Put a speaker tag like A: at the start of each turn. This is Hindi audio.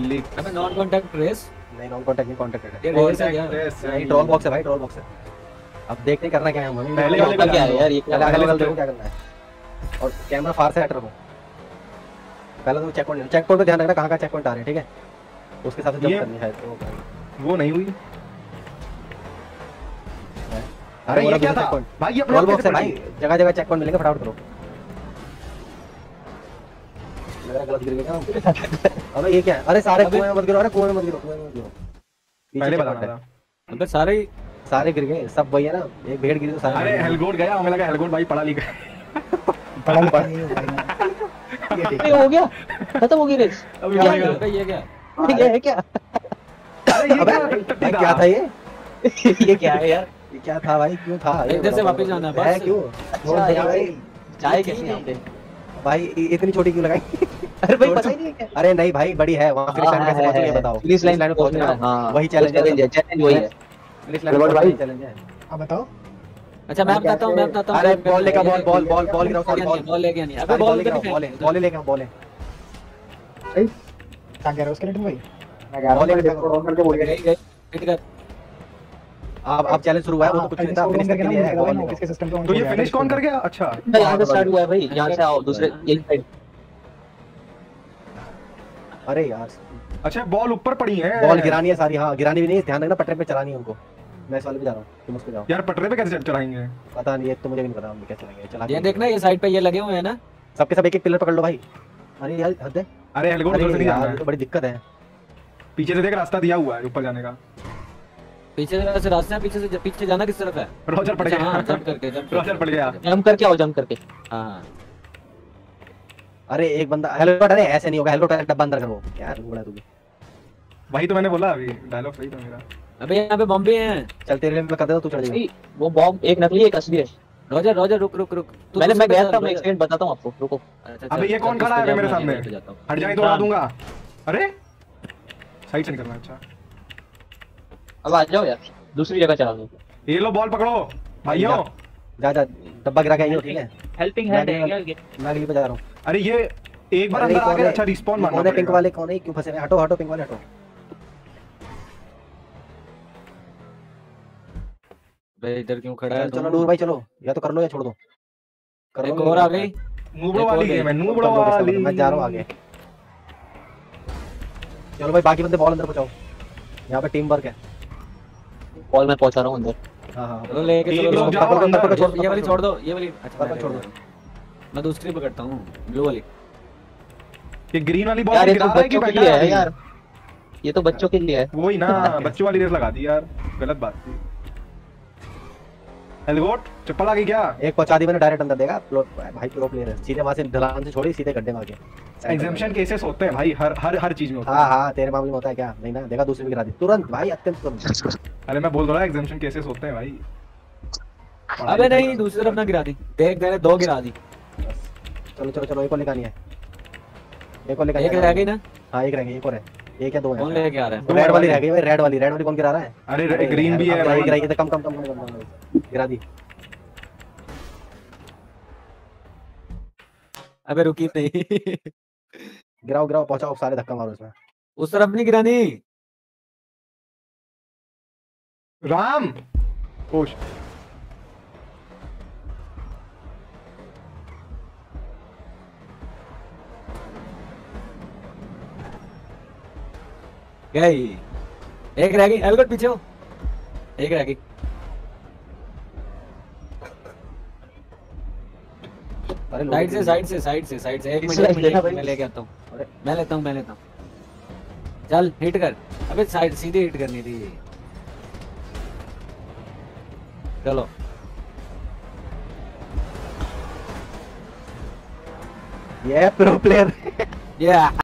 A: लीक।
B: अबे नॉन कांटेक्ट रेस
C: नहीं नॉन कांटेक्ट नहीं, कांटेक्टेड है।
B: ये रेस है क्या?
C: नहीं ट्रोल बॉक्स है भाई, ट्रोल बॉक्स है। अब देखते हैं करना क्या है हमें।
A: पहले वाले
D: क्या है यार ये
C: पहले अगल बगल देखो क्या करना है, और कैमरा फार से हट रखो। पहले तो चेक पॉइंट पे ध्यान रखना कहाँ चेक पॉइंट आ रहे हैं, ठीक है? उसके हिसाब से जंप करनी है। तो
A: वो नहीं हुई। अरे ये क्या था भाई? ये
C: ट्रोल बॉक्स है भाई, जगह जगह चेक पॉइंट मिलेंगे, फटाफट करो। मेरा गलत गिर गया। अबे ये क्या है? अरे सारे कुएं में मत गिरो, अरे कुएं में मत गिरो, कुएं में मत गिरो।
A: पहले बताना था।
B: अबे सारे
C: गिर गए सब, वही है ना, एक भेड़ गिरी तो सारे।
A: अरे हेलगोट गया, हमें लगा हेलगोट भाई पढ़ा लिखा
C: पढ़ा नहीं भाई।
D: ये हो गया, खत्म हो गई रेस।
A: अभी
B: क्या
A: क्या
B: है ये क्या?
D: ये है क्या?
A: अरे ये
C: भाई क्या था ये?
D: ये क्या है यार?
C: ये क्या था भाई? क्यों था?
B: इधर से वापस जाना है
C: है
B: बस।
C: क्यों?
D: अच्छा यार चाय कैसे यहाँ पे?
C: भाई इतनी छोटी क्यों लगाई?
D: अरे भाई पता ही नहीं है क्या?
C: अरे नहीं भाई बड़ी है, वहाँ फिनिश लाइन कैसे पहुंचोगे ये बताओ।
D: फिनिश लाइन पे पहुंचना है, हाँ
C: वही चैलेंज है,
D: चैलेंज वही है।
C: फिनिश लाइन भाई चैलेंज है।
E: अब बताओ।
B: अच्छा मैं बताता हूँ।
C: अरे बॉल लेकर बॉल गिराओ, सॉरी
B: बॉल लेके नहीं। अबे बॉल
C: ही लेकर बॉल है।
E: क्या कह रहे हो उसके रिटर्न भाई?
C: मैं कह रहा हूं देखो ऑन करके बोल गए।
B: हिट कर।
C: अब चैलेंज शुरू हुआ है, वो तो कुछ नहीं था, फिनिश करके लिए है बॉल
E: इसके सिस्टम
A: तो ये फिनिश कौन कर गया? अच्छा
D: यहाँ से स्टार्ट हुआ है भाई, यहाँ से आओ दूसरे यही साइड।
C: अरे यार
A: अच्छा बॉल ऊपर पड़ी है,
C: बॉल गिरानी है सारी। हाँ गिरानी भी नहीं, ध्यान रखना पटरे पे चलानी है हमको। मैं इस वाले पे जा रहा हूँ, तुम उस पे जाओ।
A: यार पटरे पे कैसे चढ़ाएंगे?
C: पता नहीं है, तो मुझे भी नहीं पता हम कैसे चलाएंगे। चला
B: ये देखना, ये साइड पे ये लगे हुए हैं ना,
C: सबके सब एक एक पिलर पकड़ लो भाई। अरे यार हद है।
A: अरे हेलगोट उधर से नहीं जाना
C: यार
A: है,
C: तो बड़ी दिक्कत है।
A: पीछे से देख रास्ता दिया हुआ है ऊपर जाने का।
B: पीछे से रास्ता है, पीछे जाना किस तरफ है?
A: रोजर पड़ गया।
B: हाँ जंप करके
A: रोजर पड़ गया।
D: जंप करके आओ, जंप करके।
B: हाँ
C: अरे एक बंदा हेलमेट, अरे ऐसे नहीं होगा, हेलमेट का डब्बा अंदर करो यार, बड़ा तू भी।
A: वही तो मैंने बोला, अभी डायलॉग सही था मेरा।
B: अबे यहाँ पे बम भी हैं।
C: चल तेरे लिए मैं कर देता, तू चढ़ जा।
D: वो बॉम्ब एक नकली एक असली है।
B: रोजर रुक।
D: मैं गया था, मैं एक सेकंड बताता हूँ आपको, रुको।
A: अबे ये कौन खड़ा है मेरे सामने? हट जाए तो उड़ा दूंगा। अरे साइड से निकलना। अच्छा
D: अब आ जाओ यार, दूसरी जगह चला दो।
A: ये लो बॉल पकड़ो भाइयों।
C: जा डब्बा गिरा के आइयो, ठीक है?
D: हेल्पिंग हैंड है क्या?
C: मैं अगली पे जा रहा हूँ।
A: अरे ये एक बार अंदर आ गया। अच्छा रिस्पॉन मारना
C: पड़ेगा। पिंक
A: पड़ेगा।
C: वाले कौन है? क्यों फंसे? हटो पिंक वाले हटो।
B: भाई इधर क्यों खड़ा है?
C: चलो नूर भाई चलो, या तो कर लो या छोड़ दो। कर
B: एक
C: लो।
B: और आ गई।
A: नूबड़ो वाली गेम है, नूबड़ो वाली।
C: मैं जा रहा हूँ आगे। चलो भाई बाकी बंदे बॉल अंदर पहुंचाओ, यहाँ पे टीम वर्क है।
D: बॉल मैं पहुंचा रहा हूँ अंदर।
C: हाँ
B: चलो लेके
A: एक
B: चलो।
A: लोग जाओ अंदर।
B: ये वाली छोड़ दो, ये वाली। अच्छा
C: छोड़ दो।
B: मैं दूसरी पकड़ता हूँ, ब्लू वाली।
A: ये ग्रीन वाली बॉल
D: यार ये
A: गिरा
D: तो
A: रहा है कि
D: बच्चों के
A: बैठा
D: लिए है
A: है
D: यार, ये तो बच्चों के लिए है।
A: वही ना, बच्चों वाली रेस लगा दी यार, गलत बात थी। हेलगोट चप्पल आ गई क्या?
C: एक पहुंचा दी मैंने, डायरेक्ट अंदर देगा। भाई प्रो प्लेयर है, सीधे वहां से ढलान से छोड़ी, सीधे गड्ढे में आ गए।
A: एग्जामिशन केसेस होते हैं भाई, हर चीज में होता है।
C: हाँ तेरे मामले में होता है क्या? नहीं ना, देखा दूसरी भी गिरा दी तुरंत भाई, अत्यंत तुरंत।
A: अरे मैं बोल रहा हूँ एग्जामिशन केसेस होते हैं भाई।
B: अबे नहीं, दूसरी तरफ ना गिरा दी। देख मैंने 2 गिरा दी।
C: चलो एक और निकाली है। एक और निकाली।
B: एक रह गई ना?
C: हाँ एक रह गई, एक और है। एक या दो है?
B: कौन लेके आ रहा है?
C: रेड वाली रह गई भाई, रेड वाली कौन गिरा रहा है?
A: अरे ग्रीन भी है भाई।
C: गिराई कम गिरा दी।
B: अबे रुकी नहीं।
C: गिराओ पहुंचाओ, सारे धक्का मारो इसमें।
B: उस तरफ नहीं गिरानी।
A: राम ओश
B: गई। एक रह गई, हेलमेट पीछे हो। एक रह गई।
C: अरे
B: साइड से एक मिनट मैं लेके आता हूँ। मैं लेता हूँ। चल हिट कर। अबे साइड सीधे हिट करनी थी। चलो
C: ये प्रो प्लेयर।
B: ये